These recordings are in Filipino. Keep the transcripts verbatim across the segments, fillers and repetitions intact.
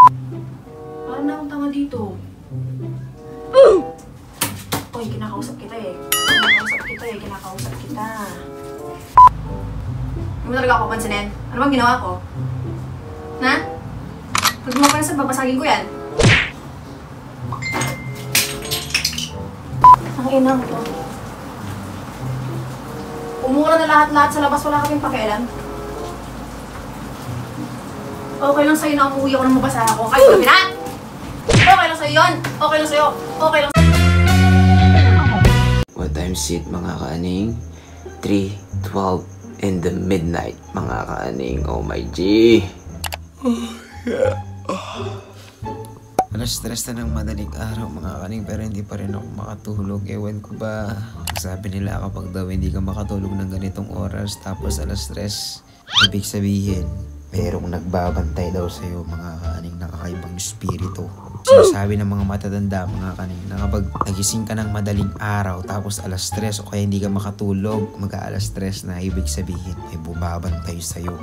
Parang na akong tanga dito. Uy, kinakausap kita eh. Kinakausap kita eh, kinakausap kita. Hindi mo talaga ako pansinin. Ano bang ginawa ko? Na? Pag mo pa sa babasagin ko yan. Ang ina mo to. Umura na lahat-lahat sa labas, wala kaming pakialam. Okay lang sa'yo na umuwi ako ng mabasa ako. Kahit gabi na! Okay lang sa'yo yun! Okay lang sa'yo! Okay lang sa'yo! What time is it, mga kaaning? three twelve in the midnight, mga kaaning. Oh my G! Oh, yeah. Oh. Alas stress na ng madaling araw, mga kaning, pero hindi pa rin ako makatulog. Ewan ko ba, sabi nila kapag daw hindi ka makatulog ng ganitong oras tapos alas stress, ibig sabihin merong nagbabantay daw sa'yo, mga kaning, nakakaibang espiritu. Sinasabi ng mga matatanda, mga kaning, na kapag nagising ka ng madaling araw tapos alas stress o kaya hindi ka makatulog, mag-aalas stress na, ibig sabihin ay bumabantay sa'yo.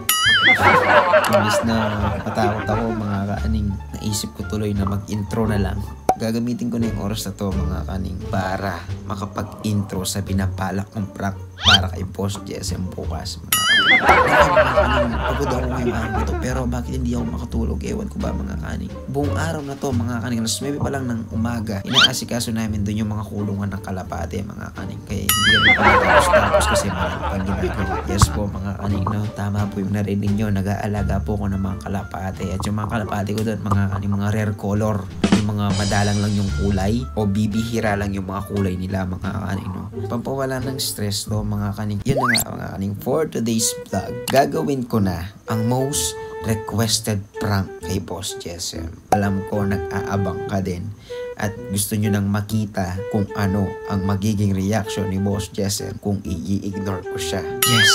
Imbis na matakot ako, mga kaning, naisip ko tuloy na mag-intro na lang. Gagamitin ko na yung oras na to, mga kaning, para makapag-intro sa pinapalak kong prank para kay Boss J S M bukas, mga kaning. Pagod ako ngayong araw na to, pero bakit hindi ako makatulog? Ewan ko ba, mga kaning. Buong araw na to, mga kaning, alas nuwebe pa lang ng umaga, inaasikaso namin doon yung mga kulungan ng kalapate, mga kaning. Kaya hindi kami pagkatapos-tapos kasi marami pang ginagawa. Yes po, mga kaning, no? Tama po yung narinig nyo, nag-aalaga po ko ng mga kalapate. At yung mga kalapate ko doon, mga kaning, mga rare color, yung mga madalang lang yung kulay o bibihira lang yung mga kulay nila, mga kaning, no? Pampawala ng stress, no, mga kaning. Yun na nga, mga kaning, for today's vlog, gagawin ko na ang most requested prank kay Boss J S M. Alam ko nag-aabang ka din at gusto nyo nang makita kung ano ang magiging reaction ni Boss J S M kung i-ignore ko siya. Yes,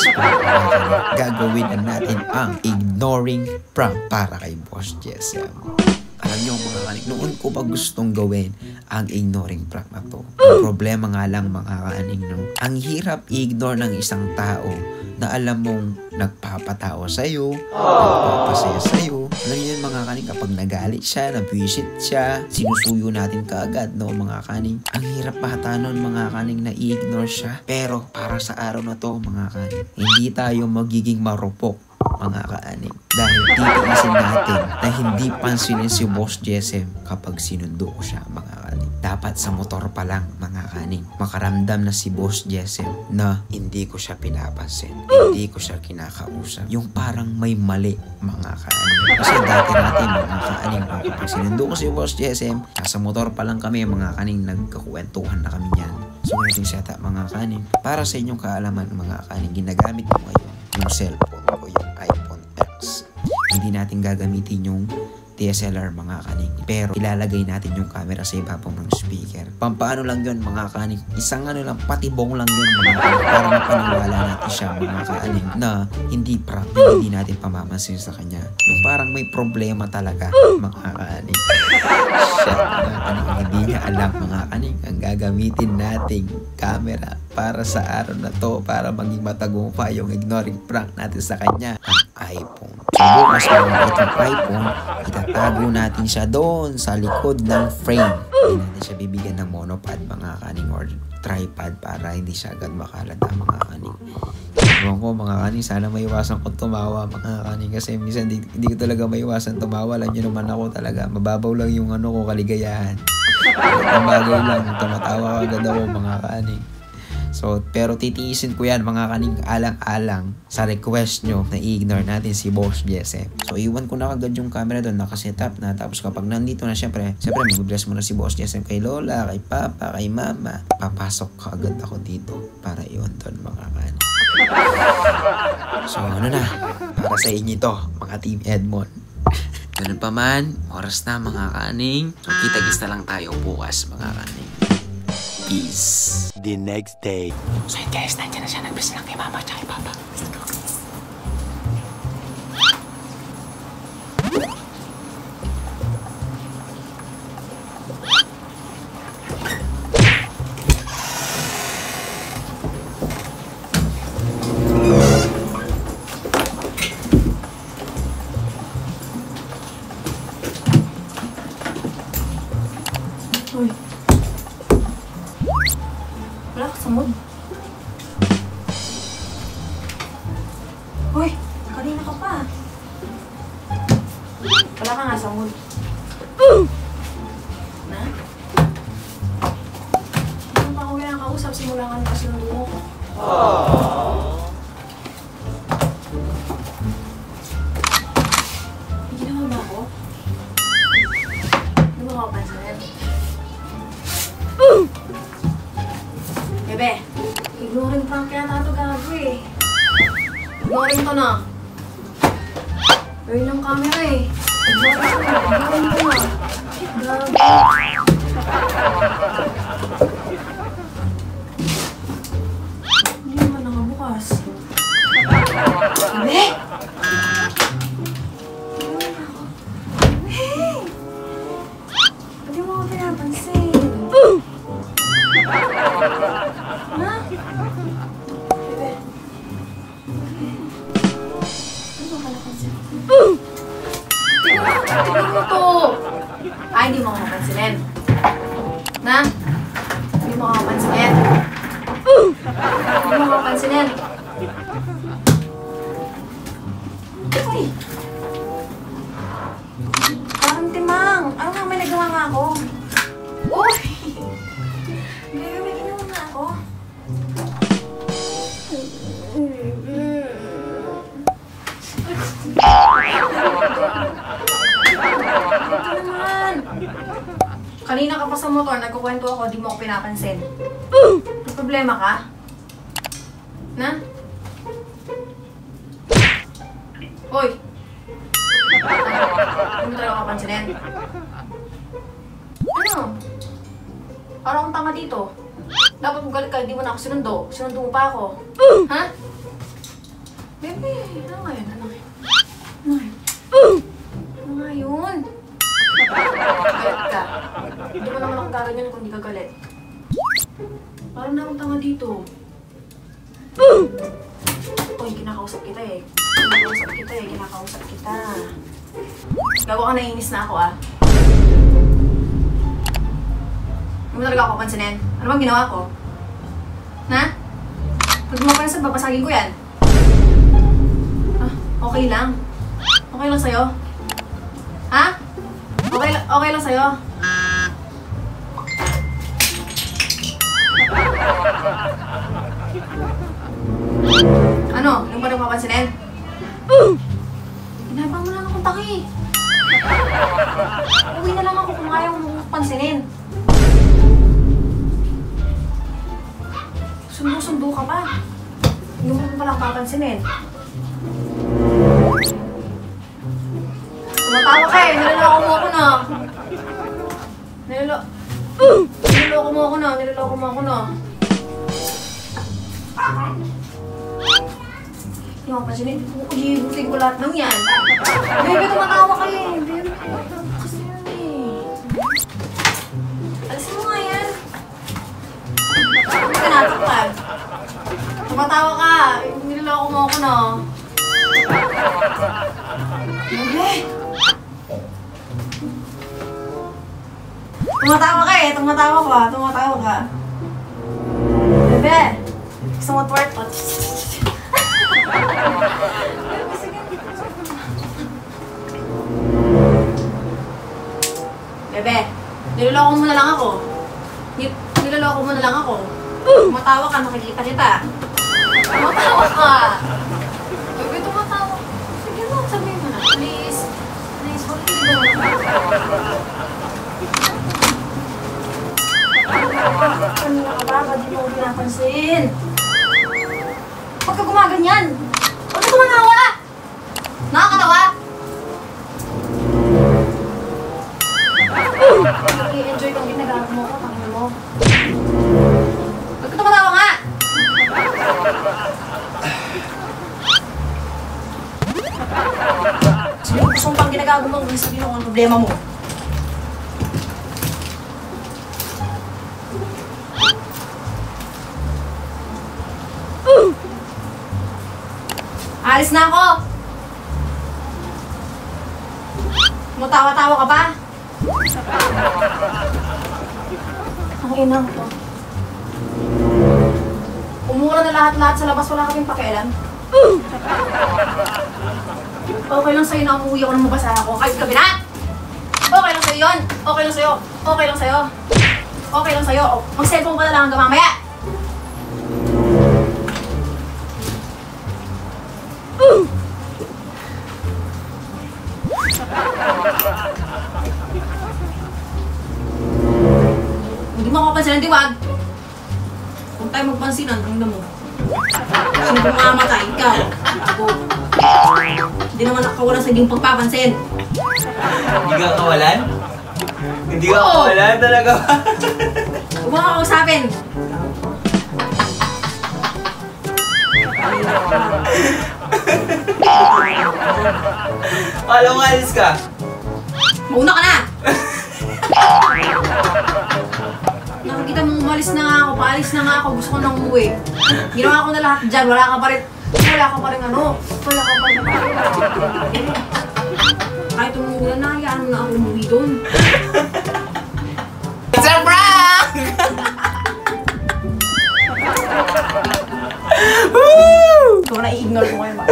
gagawin na natin ang ignoring prank para kay Boss J S M. Alam nyo, mga kaning, noon ko pa gustong gawin ang ignoring prank na to. Ang problema nga lang, mga kaning, no? Ang hirap i-ignore ng isang tao na alam mong nagpapatawa sa'yo, nagpapasaya sa'yo. Alam nyo yun, mga kaning, kapag nagalit siya, nabwisit siya, sinusuyo natin kaagad, no, mga kaning. Ang hirap pata nun, mga kaning, na i-ignore siya. Pero para sa araw na to, mga kaning, hindi tayo magiging marupok, mga kaaning. Dahil titiisin natin na hindi pansinin si Boss J S M kapag sinundo ko siya, mga kaning. Dapat sa motor pa lang, mga kaning, makaramdam na si Boss J S M na hindi ko siya pinapansin, hindi ko siya kinakausap. Yung parang may mali, mga kaning. Kasi dati natin, mga kaning, kapag sinundo ko si Boss J S M, sa motor pa lang kami, mga kaning, nagkakwentuhan na kami yan. So ngayon setup, mga kaning, para sa inyong kaalaman, mga kaning, ginagamit ko ngayon yung cellphone ko, yung iPhone X. Hindi natin gagamitin yung D S L R, mga kaning, pero ilalagay natin yung camera sa ibabaw ng speaker. Pampaano lang yun, mga kaning, isang ano lang, patibong lang yun, mga kaning, para mapaniwala natin siya, mga kaning, na hindi prank, hindi natin pamamansin sa kanya. Yung parang may problema talaga, mga kaning. Shit, mga kaning, hindi niya alam, mga kaning, ang gagamitin nating camera para sa araw na to, para maging matagumpay yung ignoring prank natin sa kanya, ang iPhone. So bukas mga itong iPhone, itatago natin siya doon sa likod ng frame. Hindi natin siya bibigyan ng monopod, mga kaning, or tripod para hindi siya agad makalata, mga kaning. Ewan ko, mga kaning, sana maiwasan ko tumawa, mga kaning, kasi minsan hindi, hindi ko talaga maiwasan tumawa. Alam nyo naman ako talaga, mababaw lang yung ano ko, kaligayahan. Ang bagay lang, tumatawa agad ako, mga kaning. So, pero titiisin ko yan, mga kaning, alang-alang sa request nyo na i-ignore natin si Boss J S M. So, iwan ko na kagad yung camera doon, nakasetup na. Tapos kapag nandito na, syempre, syempre, mag-bless mo na si Boss J S M kay Lola, kay Papa, kay Mama. Papasok kagad ako dito para iwan doon, mga kaning. So, ano na, para sa inyo to, mga Team Edmon. Ganun pa man, oras na, mga kaning. So, kita-gis na lang tayo bukas, mga kaning. Peace. The next day. So yun guys, nandiyan na siya. Nag-bless lang kay Mama at kay Papa. Let's go. mood. Hoy, kanina ka pa. Wala ka nga sa mood. Na? Ano pa ako kinakausap? Simula ka na kasi ng dumo ko. May ginawa ba ako? Ano ba ako pansanin? Bebe, ignoring prank kaya tato gago eh. Ignoring to na. Gawin ng camera eh. Ignoring to na. Ignoring to na. Gago. Hindi naman nakabukas. Bebe! Hey! Pwede mo ako pinapansin. Ha? Bebe. Ano ba palapansin? Tignan mo, tignan mo to. Ay, hindi mo ako mapansinin. Na? Hindi mo ako mapansinin. Hindi mo ako mapansinin. Uy! Parang timang. Ano nga may nagawa nga ako? Uy! Bebe, may ginawa nga ako. Ito naman. Kanina ka pa sa motor, nagkukwento ako, di mo ako pinapansin. May problema ka? Na? Hoy! Hindi mo talaga kapansinin. Ano? Parang akong tanga dito. Dapat mo galit ka, hindi mo na ako sinundo. Sinundo mo pa ako. Ha? Bebe, ano nga yun? Ano nga yun? Ano nga yun? Ano nga yun? Galit ka. Hindi mo naman ako gaganyan kung hindi ka galit. Parang na akong tanga dito. Uy, kinakausap kita eh. Kinakausap kita eh. Kinakausap kita. Gawa ka naiinis na ako ah. Hindi mo talaga ako pansinin. Ano bang ginawa ko? Na? Pag mapansin, babasagin ko yan. Ah, okay lang. Okay lang sa'yo? Ha? Okay, okay lang sa'yo? Ano? Yung ba nagpapansinin? Ginabang mo lang akong taki. Uwi na lang ako kung ayaw mo pansinin. Sundo-sundo ka pa. Hindi mo pa lang papansinin. Tumatawa ka eh. Niloloko mo ako na. Nilolo... Niloloko mo ako na. Niloloko mo ako na. Hindi mo pansinin. Ibutin ko lahat ng yan. Bebe, tumatawa ka eh. Bebe, kasi yan eh. Alisin mo nga yan. Hindi ka natakpan. Tumatawa ka. Niloloko mo ako na. Bebe! Tumatawa ka eh. Tumatawa ka. Tumatawa ka. Bebe! Gusto mo twerk? Bebe, niloloko mo na lang ako. Niloloko mo na lang ako. Tumatawa ka, makikita kita. Tumatawa ka. Bebe, tumatawa. Sige mo, sabihin mo na. Please. Please, huwag hindi mo na. Ano ka ba? Ba't di mo ko pinapansin? Huwag ka gumaganyan! Huwag ka gumangawa! Nakakatawa! Nag-i-enjoy kang ginagawa mo ko, tangin mo. Huwag ka tumatawa nga! Sige, gusto mo pang ginagawa mo, kung sabihin mo kung problema mo. Alis na ako! Mutawa-tawa ka pa? Ang ina ko to. Umura na lahat-lahat sa labas, wala kaming pakialam. Okay lang sa'yo na umuwi ako ng mabasa ako kahit gabi na! Okay lang sa'yo yun! Okay lang sa'yo! Okay lang sa'yo! Okay lang sa'yo! Mag-cellphone ka na lang hanggang mamaya! Hindi mo ako pansin ng diwag! Kung tayo magpansinan, ang damo. Sino kung mamatay? Ikaw. Ako. Hindi naman nakawalan sa iyong pagpapansin. Hindi ka kawalan? Hindi ka kawalan talaga ba? Huwag mo ako kausapin. Alam mo, alis ka. Mauna ka na! Nakikita mong umalis na nga ako, paalis na nga ako, gusto ko nang umuwi. Ginawa ko na lahat dyan, wala ka pa rin, wala ka pa rin ano, wala ka pa rin. Kahit umuulan na, hayaan mo na ako umuwi doon. It's a prank! Ikaw na i-ignore ko ngayon ba?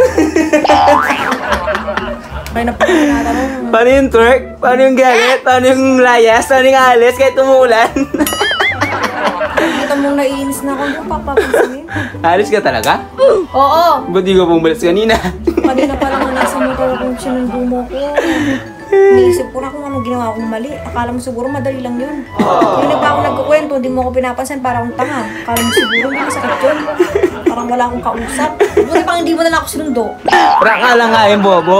May napakilala mo. Paano yung twerk? Paano yung galit? Paano yung layas? Paano yung alis kahit umuulan? Kita mong naiinis na ako, yung papapansin. Alis ka talaga? Oo! Ba't di ka pumalis kanina? Kanina pa lang na nasa motor akong sinundo mo ko. Niisip ko na kung anong ginawa kong mali. Akala mo siguro madali lang yun. Yung na pa ako nagkukwento, hindi mo ako pinapansin para akong tanga. Akala mo siguro hindi masakit yun. Parang wala akong kausap. Buti pang hindi mo na lang ako sinundo. Prank ka lang nga yung bobo.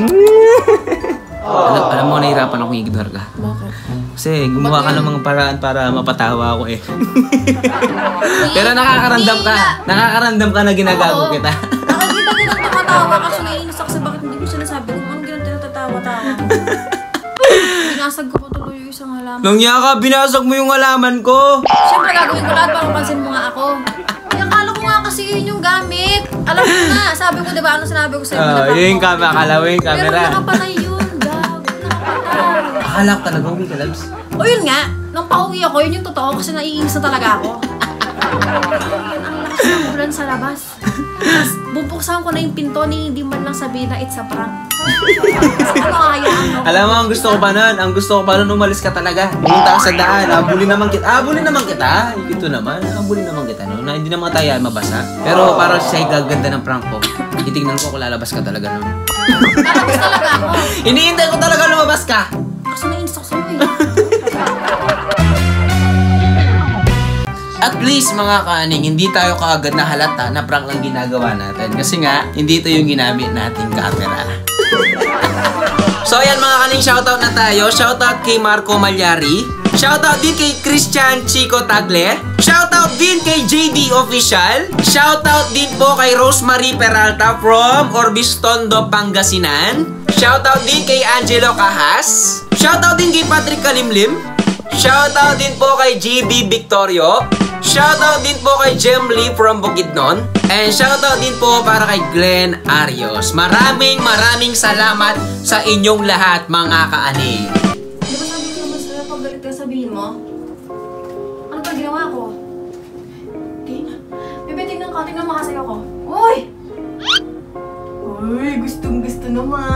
Alam, alam mo, nahihirapan akong i-ignore ka. Bakit? Kasi gumawa ka ng mga paraan para mapatawa ako eh. Pero nakakaramdam ka. Nakakaramdam ka na ginagago kita. Nakikita ko na tumatawa kasi naiinis ako sa bakit hindi ko sinasabi kung anong ginang tinatatawa-tawa. Binasag ko pa tuloy yung isang halaman. Nung niya ka, binasag mo yung halaman ko. Siyempre gagawin ko lahat para mapansin mo nga ako. Akala ko nga kasi yun yung gamit. Alam mo na, sabi ko diba ano sinabi ko sa'yo? Ah, yun yung camera, akala mo yung camera. Pero nakapatay yun, gag. Nakapatay. Akala ko talaga, uwi ka, Labs. O yun nga, nung pauwi ako, yun yung totoo kasi naiinis na talaga ako. Ang lakas ng ulan sa labas. Tapos bubuksan ko na yung pinto ni hindi man lang sabihin na it's a prank. Ano hayaan mo? Alam mo, ang gusto ko pa nun, ang gusto ko pa nun, umalis ka talaga. Pumunta ka sa daan, abulin naman kita. Abulin naman kita. Ito naman, abulin naman kita nun. Na hindi naman tayo mabasa. Pero para sa'yo gaganda ng prank ko, titignan ko kung lalabas ka talaga nun. Lalabas talaga ako. Iniintay ko talaga lumabas ka. Kasi naiinis ako sa'yo eh. At least mga kaaning, hindi tayo kaagad na halata na prank lang ginagawa natin. Kasi nga, hindi ito yung ginamit nating camera. So ayan mga kaning, shoutout na tayo. Shoutout kay Marco Malyari. Shoutout din kay Christian Chico Tagle. Shoutout din kay J D Official. Shoutout din po kay Rosemary Peralta from Orbistondo, Pangasinan. Shoutout din kay Angelo Kahas. Shoutout din kay Patrick Kalimlim. Shoutout din po kay G B Victorio. Shoutout din po kay Jem Lee from Bukidnon. And shoutout din po para kay Glenn Arios. Maraming maraming salamat sa inyong lahat mga kaaning. Di ba sabi ko mas pag galit ka sabihin mo? Ano ba ginawa ko? Tingnan. Bebe, tingnan ka. Tingnan makasay ako. Uy! Uy, gustong gusto naman.